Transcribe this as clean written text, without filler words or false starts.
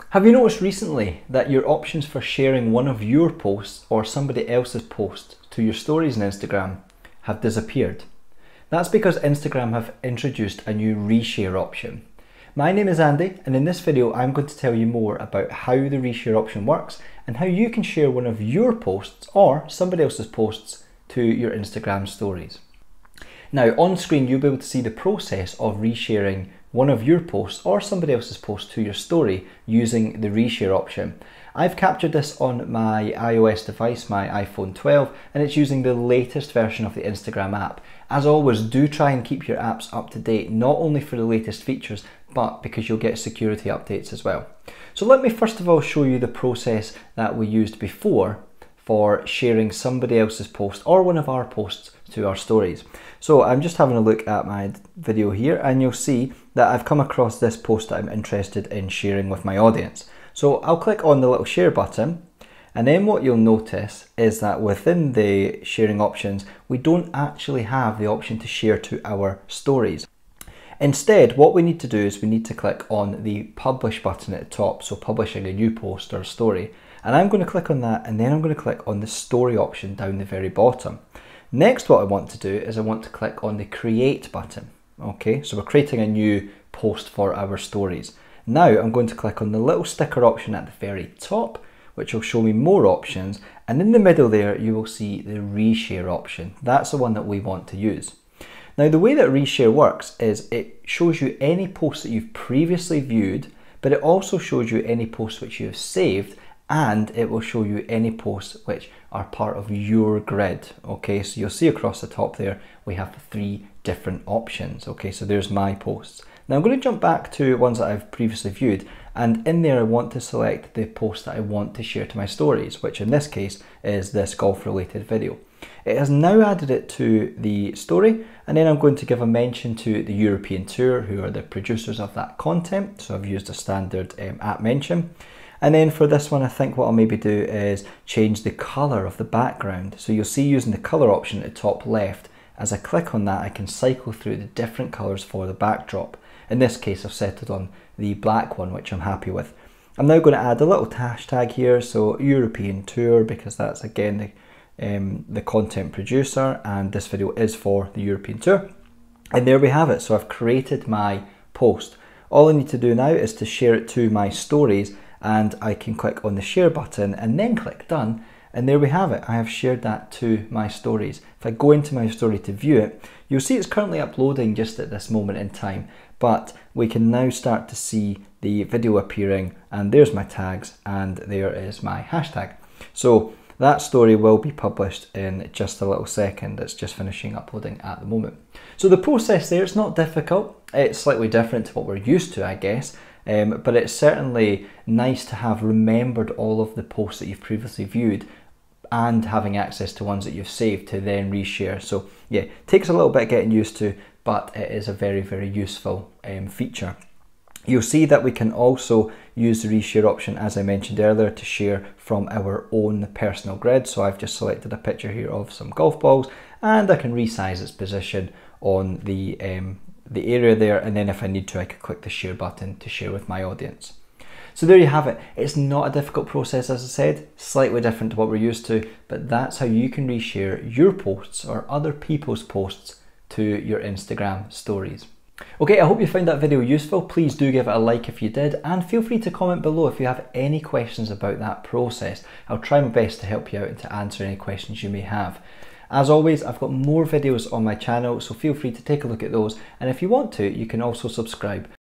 Have you noticed recently that your options for sharing one of your posts or somebody else's posts to your stories on Instagram have disappeared? That's because Instagram have introduced a new reshare option. My name is Andy, and in this video I'm going to tell you more about how the reshare option works and how you can share one of your posts or somebody else's posts to your Instagram stories. Now on screen you'll be able to see the process of resharing one of your posts or somebody else's post to your story using the reshare option. I've captured this on my iOS device, my iPhone 12, and it's using the latest version of the Instagram app. As always, do try and keep your apps up to date, not only for the latest features, but because you'll get security updates as well. So let me first of all show you the process that we used before for sharing somebody else's post or one of our posts to our stories. So I'm just having a look at my video here and you'll see that I've come across this post that I'm interested in sharing with my audience. So I'll click on the little share button, and then what you'll notice is that within the sharing options we don't actually have the option to share to our stories. Instead, what we need to do is we need to click on the publish button at the top, so publishing a new post or a story. And I'm going to click on that, and then I'm going to click on the story option down the very bottom. Next, what I want to do is I want to click on the create button. Okay, so we're creating a new post for our stories. Now I'm going to click on the little sticker option at the very top, which will show me more options. And in the middle there, you will see the reshare option. That's the one that we want to use. Now the way that reshare works is it shows you any posts that you've previously viewed, but it also shows you any posts which you have saved, and it will show you any posts which are part of your grid. Okay, so you'll see across the top there we have 3 different options. Okay, so there's my posts. Now I'm going to jump back to ones that I've previously viewed, and in there I want to select the post that I want to share to my stories, which in this case is this golf related video. It has now added it to the story, and then I'm going to give a mention to the European Tour, who are the producers of that content. So I've used a standard at mention. And then for this one, I think what I'll maybe do is change the color of the background. So you'll see using the color option at the top left, as I click on that, I can cycle through the different colors for the backdrop. In this case, I've settled on the black one, which I'm happy with. I'm now going to add a little hashtag here, so European Tour, because that's again the content producer, and this video is for the European Tour. And there we have it. So I've created my post. All I need to do now is to share it to my stories, and I can click on the share button and then click done, and there we have it. I have shared that to my stories. If I go into my story to view it, you'll see it's currently uploading just at this moment in time, but we can now start to see the video appearing, and there's my tags and there is my hashtag. So that story will be published in just a little second. It's just finishing uploading at the moment. So the process there, it's not difficult. It's slightly different to what we're used to, I guess. But it's certainly nice to have remembered all of the posts that you've previously viewed and having access to ones that you've saved to then reshare. So yeah, takes a little bit getting used to, but it is a very, very useful feature. You'll see that we can also use the reshare option, as I mentioned earlier, to share from our own personal grid. So I've just selected a picture here of some golf balls, and I can resize its position on the area there, and then if I need to, I could click the share button to share with my audience. So there you have it. It's not a difficult process, as I said, slightly different to what we're used to, but that's how you can reshare your posts or other people's posts to your Instagram stories. Okay, I hope you found that video useful. Please do give it a like if you did, and feel free to comment below if you have any questions about that process. I'll try my best to help you out and to answer any questions you may have. As always, I've got more videos on my channel, so feel free to take a look at those, and if you want to, you can also subscribe.